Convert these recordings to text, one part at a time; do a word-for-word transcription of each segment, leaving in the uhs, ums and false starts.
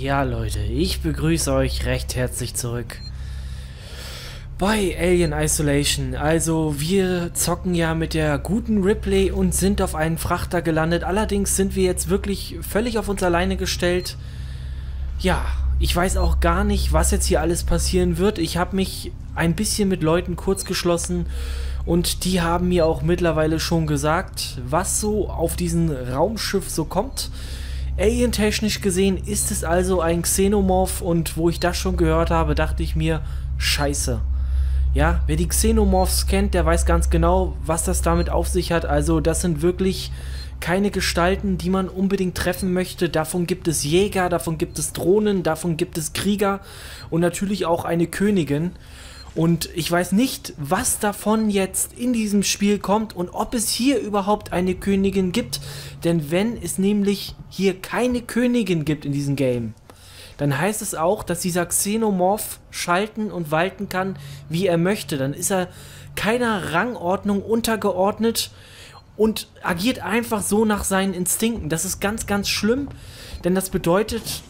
Ja, Leute, ich begrüße euch recht herzlich zurück bei Alien Isolation. Also, wir zocken ja mit der guten Ripley und sind auf einen Frachter gelandet. Allerdings sind wir jetzt wirklich völlig auf uns alleine gestellt. Ja, ich weiß auch gar nicht, was jetzt hier alles passieren wird. Ich habe mich ein bisschen mit Leuten kurz geschlossen und die haben mir auch mittlerweile schon gesagt, was so auf diesem Raumschiff so kommt. Alien-technisch gesehen ist es also ein Xenomorph und wo ich das schon gehört habe, dachte ich mir, scheiße. Ja, wer die Xenomorphs kennt, der weiß ganz genau, was das damit auf sich hat. Also das sind wirklich keine Gestalten, die man unbedingt treffen möchte. Davon gibt es Jäger, davon gibt es Drohnen, davon gibt es Krieger und natürlich auch eine Königin. Und ich weiß nicht, was davon jetzt in diesem Spiel kommt und ob es hier überhaupt eine Königin gibt. Denn wenn es nämlich hier keine Königin gibt in diesem Game, dann heißt es auch, dass dieser Xenomorph schalten und walten kann, wie er möchte. Dann ist er keiner Rangordnung untergeordnet und agiert einfach so nach seinen Instinkten. Das ist ganz, ganz schlimm, denn das bedeutet...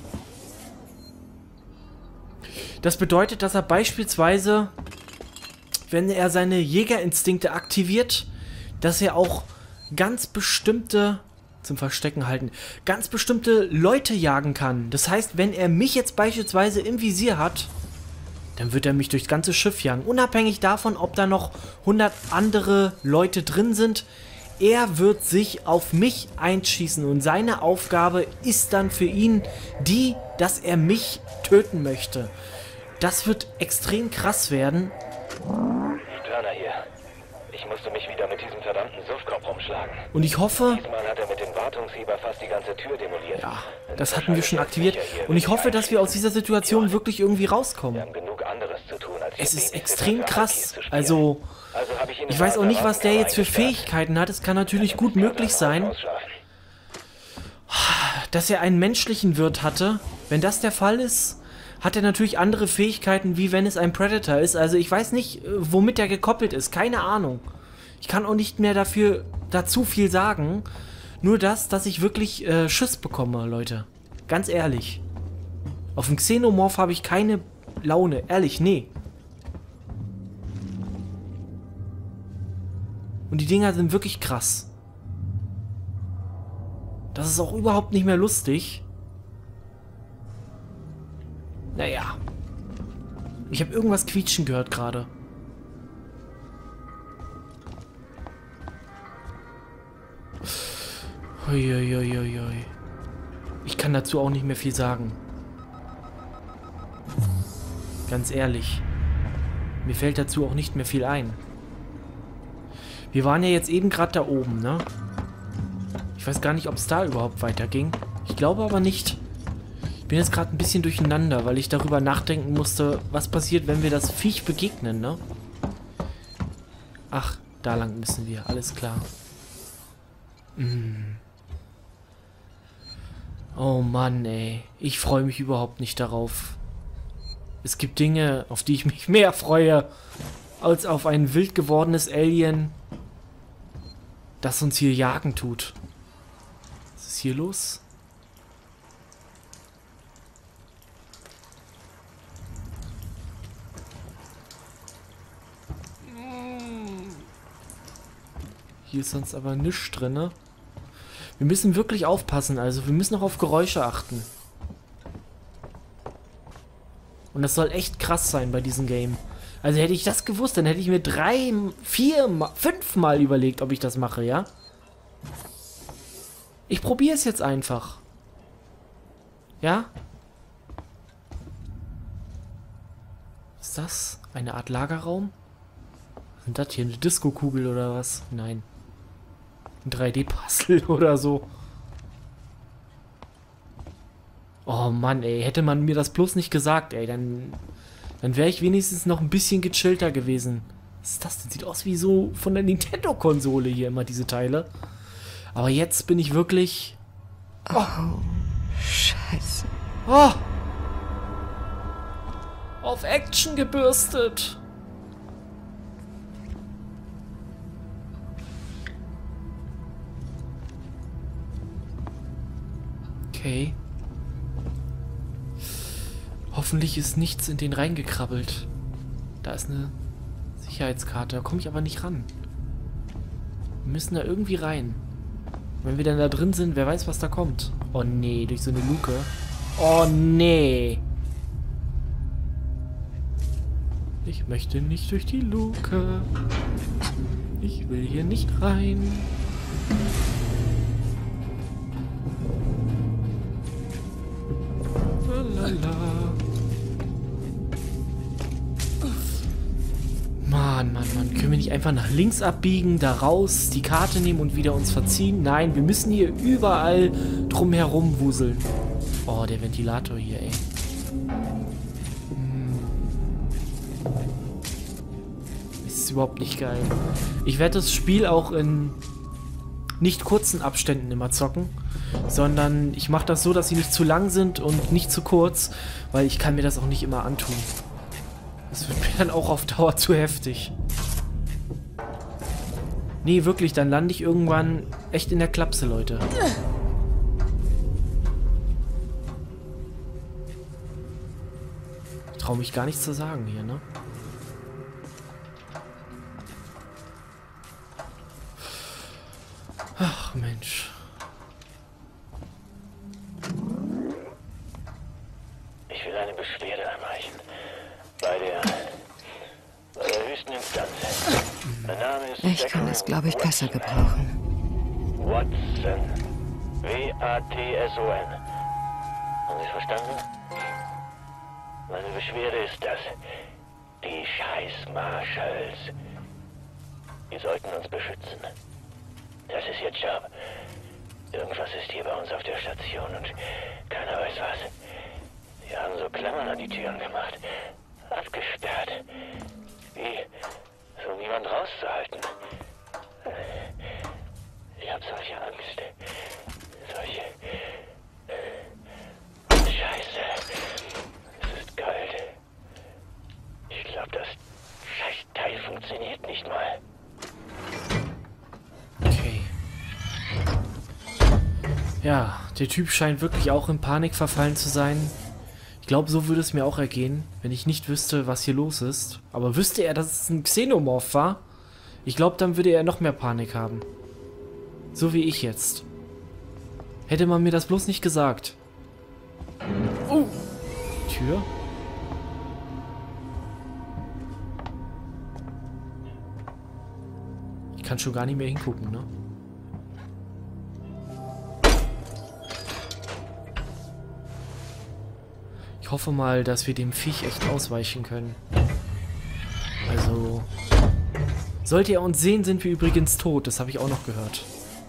Das bedeutet, dass er beispielsweise, wenn er seine Jägerinstinkte aktiviert, dass er auch ganz bestimmte, zum Verstecken halten, ganz bestimmte Leute jagen kann. Das heißt, wenn er mich jetzt beispielsweise im Visier hat, dann wird er mich durchs ganze Schiff jagen. Unabhängig davon, ob da noch hundert andere Leute drin sind. Er wird sich auf mich einschießen und seine Aufgabe ist dann für ihn die, dass er mich töten möchte. Das wird extrem krass werden. Turner hier. Ich musste mich wieder mit diesem verdammten Suffkopf rumschlagen. Und ich hoffe... Diesmal hat er mit dem Wartungsheber fast die ganze Tür demoliert. Ja, das hatten wir schon aktiviert. Und ich hoffe, dass wir aus dieser Situation wirklich irgendwie rauskommen. Wir haben genug anderes zu tun, als Es ist extrem krass. Also, ich weiß auch nicht, was der jetzt für Fähigkeiten hat. Es kann natürlich gut möglich sein, dass er einen menschlichen Wirt hatte. Wenn das der Fall ist, hat er natürlich andere Fähigkeiten, wie wenn es ein Predator ist. Also ich weiß nicht, womit er gekoppelt ist. Keine Ahnung. Ich kann auch nicht mehr dafür dazu viel sagen. Nur das, dass ich wirklich äh, Schiss bekomme, Leute. Ganz ehrlich. Auf dem Xenomorph habe ich keine Laune. Ehrlich, nee. Und die Dinger sind wirklich krass. Das ist auch überhaupt nicht mehr lustig. Naja. Ich habe irgendwas quietschen gehört gerade. Uiuiuiui. Ich kann dazu auch nicht mehr viel sagen. Ganz ehrlich. Mir fällt dazu auch nicht mehr viel ein. Wir waren ja jetzt eben gerade da oben, ne? Ich weiß gar nicht, ob es da überhaupt weiterging. Ich glaube aber nicht. Ich bin jetzt gerade ein bisschen durcheinander, weil ich darüber nachdenken musste, was passiert, wenn wir das Viech begegnen, ne? Ach, da lang müssen wir, alles klar. Mm. Oh Mann, ey. Ich freue mich überhaupt nicht darauf. Es gibt Dinge, auf die ich mich mehr freue, als auf ein wild gewordenes Alien, das uns hier jagen tut. Was ist hier los? Hier ist sonst aber nichts drin, ne? Wir müssen wirklich aufpassen, also wir müssen auch auf Geräusche achten. Und das soll echt krass sein bei diesem Game. Also hätte ich das gewusst, dann hätte ich mir drei, vier, fünf Mal überlegt, ob ich das mache, ja? Ich probiere es jetzt einfach. Ja? Was ist das? Eine Art Lagerraum? Was ist das hier? Eine Disco-Kugel oder was? Nein. Ein drei D-Puzzle oder so. Oh Mann, ey. Hätte man mir das bloß nicht gesagt, ey. Dann, dann wäre ich wenigstens noch ein bisschen gechillter gewesen. Was ist das denn? Sieht aus wie so von der Nintendo-Konsole hier immer, diese Teile. Aber jetzt bin ich wirklich... Oh, oh Scheiße. Oh! Auf Action gebürstet. Okay. Hoffentlich ist nichts in den reingekrabbelt. Da ist eine Sicherheitskarte. Da komme ich aber nicht ran. Wir müssen da irgendwie rein. Wenn wir dann da drin sind, wer weiß, was da kommt. Oh nee, durch so eine Luke. Oh nee. Ich möchte nicht durch die Luke. Ich will hier nicht rein. Lalala. Mann, Mann, Mann. Können wir nicht einfach nach links abbiegen, da raus, die Karte nehmen und wieder uns verziehen? Nein, wir müssen hier überall drumherum wuseln. Oh, der Ventilator hier, ey. Hm. Ist überhaupt nicht geil. Ich werde das Spiel auch in nicht kurzen Abständen immer zocken, sondern ich mache das so, dass sie nicht zu lang sind und nicht zu kurz, weil ich kann mir das auch nicht immer antun. Das wird mir dann auch auf Dauer zu heftig. Nee, wirklich, dann lande ich irgendwann echt in der Klapse, Leute. Ich traue mich gar nichts zu sagen hier, ne? Ach, Mensch. Ich will eine Beschwerde einreichen. Bei der, bei der höchsten Instanz. Mein Name ist Ich kann das, glaube ich, besser gebrauchen. Watson. W A T S O N. Haben Sie es verstanden? Meine Beschwerde ist das. Die Scheiß-Marshalls. Die sollten uns beschützen. Das ist ihr Job. Irgendwas ist hier bei uns auf der Station und keiner weiß was. Sie haben so Klammern an die Türen gemacht. Abgesperrt. Wie, so niemand rauszuhalten. Ich habe solche Angst. Solche... Scheiße. Es ist kalt. Ich glaube, das Scheißteil funktioniert nicht mal. Okay. Ja, der Typ scheint wirklich auch in Panik verfallen zu sein. Ich glaube, so würde es mir auch ergehen, wenn ich nicht wüsste, was hier los ist. Aber wüsste er, dass es ein Xenomorph war? Ich glaube, dann würde er noch mehr Panik haben. So wie ich jetzt. Hätte man mir das bloß nicht gesagt. Oh! Tür? Ich kann schon gar nicht mehr hingucken, ne? Ich hoffe mal, dass wir dem Viech echt ausweichen können. Also... Sollte er uns sehen, sind wir übrigens tot. Das habe ich auch noch gehört.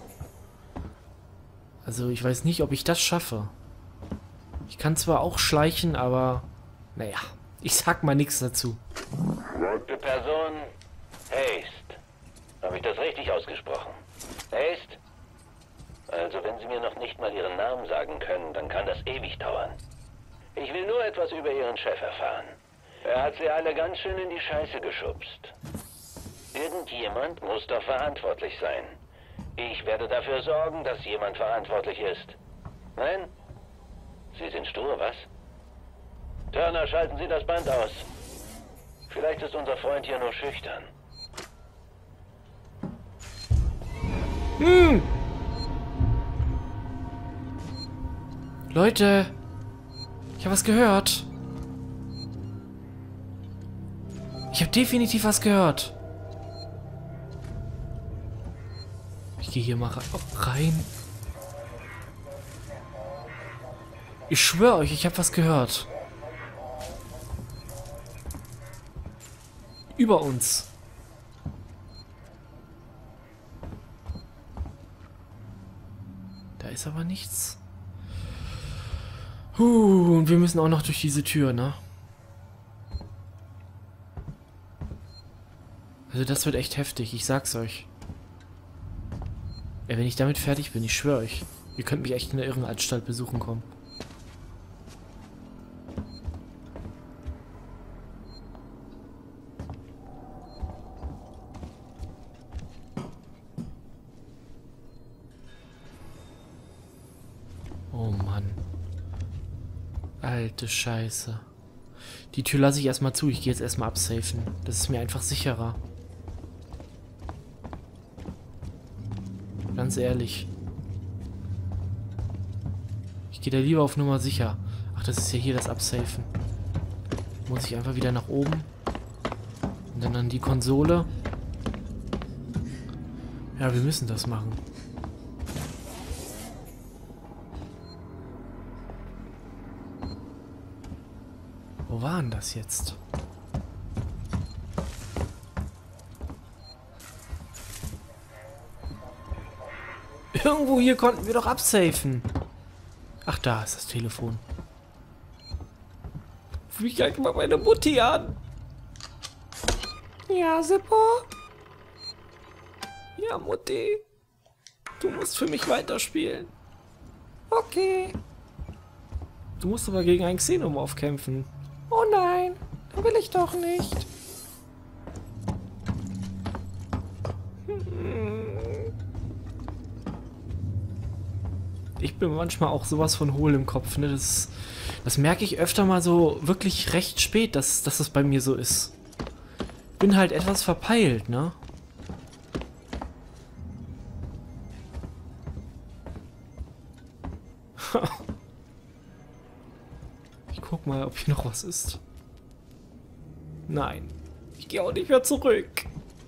Also ich weiß nicht, ob ich das schaffe. Ich kann zwar auch schleichen, aber... Naja, ich sag mal nichts dazu. Die Person Haste. Habe ich das richtig ausgesprochen? Haste? Also wenn Sie mir noch nicht mal Ihren Namen sagen können, dann kann das ewig dauern. Ich will nur etwas über Ihren Chef erfahren. Er hat Sie alle ganz schön in die Scheiße geschubst. Irgendjemand muss doch verantwortlich sein. Ich werde dafür sorgen, dass jemand verantwortlich ist. Nein? Sie sind stur, was? Turner, schalten Sie das Band aus. Vielleicht ist unser Freund hier nur schüchtern. Hm! Leute! Ich habe was gehört. Ich habe definitiv was gehört. Ich gehe hier mal rein. Ich schwöre euch, ich habe was gehört. Über uns. Da ist aber nichts. Huh, und wir müssen auch noch durch diese Tür, ne? Also das wird echt heftig, ich sag's euch. Ja, wenn ich damit fertig bin, ich schwöre euch. Ihr könnt mich echt in der Irrenanstalt besuchen kommen. Oh Mann. Alte Scheiße. Die Tür lasse ich erstmal zu. Ich gehe jetzt erstmal absafen. Das ist mir einfach sicherer. Ganz ehrlich. Ich gehe da lieber auf Nummer sicher. Ach, das ist ja hier das Absafen. Muss ich einfach wieder nach oben. Und dann an die Konsole. Ja, wir müssen das machen. Wo war denn das jetzt? Irgendwo hier konnten wir doch absafen. Ach, da ist das Telefon. Ruf ich gleich mal meine Mutti an. Ja, Seppo? Ja, Mutti. Du musst für mich weiterspielen. Okay. Du musst aber gegen einen Xenomorph kämpfen. Oh nein, will ich doch nicht. Ich bin manchmal auch sowas von hohl im Kopf, ne? Das, das merke ich öfter mal so wirklich recht spät, dass, dass das bei mir so ist. Bin halt etwas verpeilt, ne? Ich guck mal, ob hier noch was ist. Nein. Ich gehe auch nicht mehr zurück.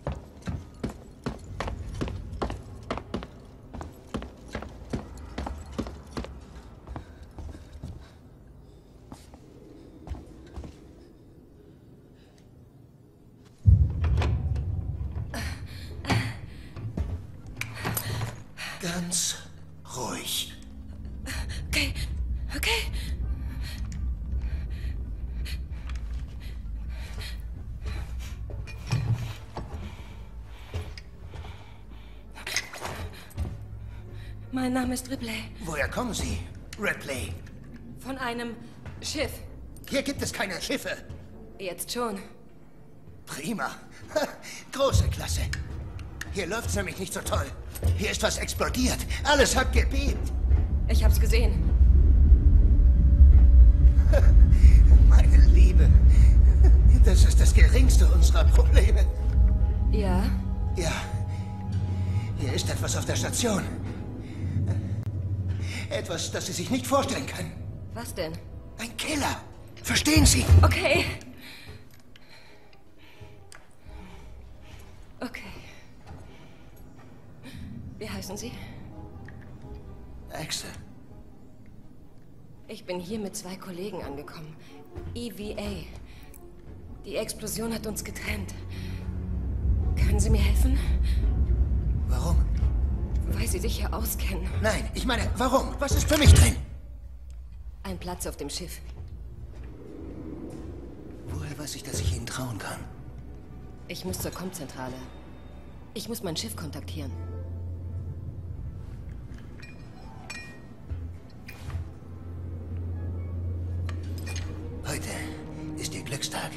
Ganz ruhig. Okay, okay. Mein Name ist Ripley. Woher kommen Sie, Ripley? Von einem Schiff. Hier gibt es keine Schiffe. Jetzt schon. Prima. Große Klasse. Hier läuft's nämlich nicht so toll. Hier ist was explodiert. Alles hat gebebt. Ich hab's gesehen. Meine Liebe. Das ist das geringste unserer Probleme. Ja? Ja. Hier ist etwas auf der Station. Etwas, das Sie sich nicht vorstellen können. Was denn? Ein Killer. Verstehen Sie? Okay. Okay. Wie heißen Sie? Axel. Ich bin hier mit zwei Kollegen angekommen. E V A. Die Explosion hat uns getrennt. Können Sie mir helfen? Warum? Weil Sie sich hier auskennen. Nein, ich meine, warum? Was ist für mich drin? Ein Platz auf dem Schiff. Woher weiß ich, dass ich Ihnen trauen kann? Ich muss zur Komzentrale. Ich muss mein Schiff kontaktieren. Heute ist Ihr Glückstag.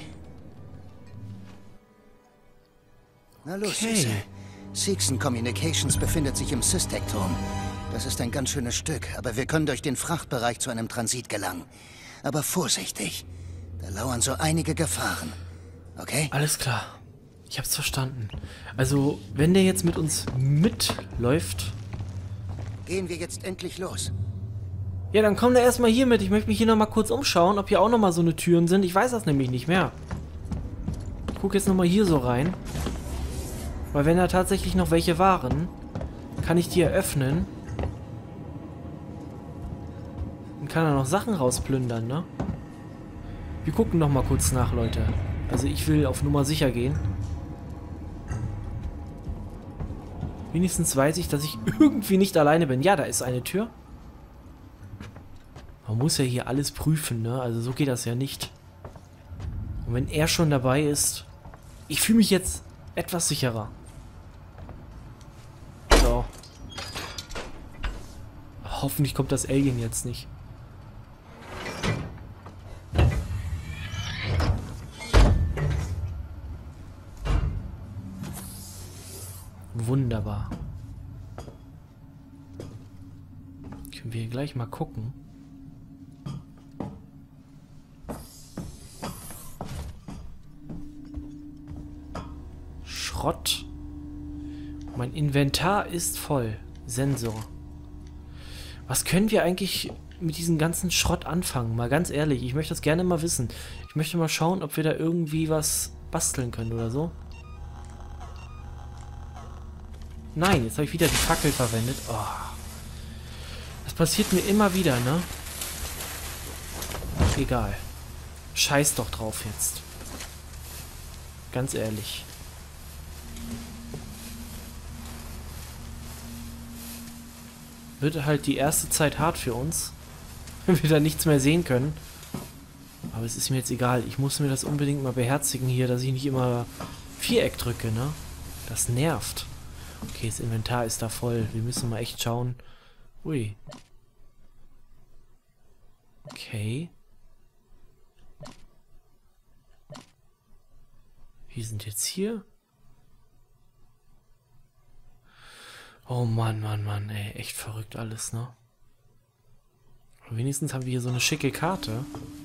Na los, Okay. Süße. Seegson Communications befindet sich im Systec-Turm. Das ist ein ganz schönes Stück, aber wir können durch den Frachtbereich zu einem Transit gelangen. Aber vorsichtig. Da lauern so einige Gefahren. Okay? Alles klar. Ich hab's verstanden. Also, wenn der jetzt mit uns mitläuft... Gehen wir jetzt endlich los. Ja, dann komm da erstmal hier mit. Ich möchte mich hier nochmal kurz umschauen, ob hier auch nochmal so eine Türen sind. Ich weiß das nämlich nicht mehr. Ich gucke jetzt nochmal hier so rein. Weil wenn da tatsächlich noch welche waren, kann ich die eröffnen. Und kann da noch Sachen rausplündern, ne? Wir gucken nochmal kurz nach, Leute. Also ich will auf Nummer sicher gehen. Wenigstens weiß ich, dass ich irgendwie nicht alleine bin. Ja, da ist eine Tür. Man muss ja hier alles prüfen, ne? Also so geht das ja nicht. Und wenn er schon dabei ist... Ich fühle mich jetzt etwas sicherer. So. Hoffentlich kommt das Alien jetzt nicht. Wunderbar. Können wir hier gleich mal gucken. Schrott. Mein Inventar ist voll. Sensor. Was können wir eigentlich mit diesem ganzen Schrott anfangen? Mal ganz ehrlich, ich möchte das gerne mal wissen. Ich möchte mal schauen, ob wir da irgendwie was basteln können oder so. Nein, jetzt habe ich wieder die Fackel verwendet. Oh. Das passiert mir immer wieder, ne? Egal. Scheiß doch drauf jetzt. Ganz ehrlich. Wird halt die erste Zeit hart für uns, wenn wir da nichts mehr sehen können. Aber es ist mir jetzt egal. Ich muss mir das unbedingt mal beherzigen hier, dass ich nicht immer Viereck drücke, ne? Das nervt. Okay, das Inventar ist da voll. Wir müssen mal echt schauen. Ui. Okay. Wir sind jetzt hier. Oh Mann, Mann, Mann, ey. Echt verrückt alles, ne? Aber wenigstens haben wir hier so eine schicke Karte.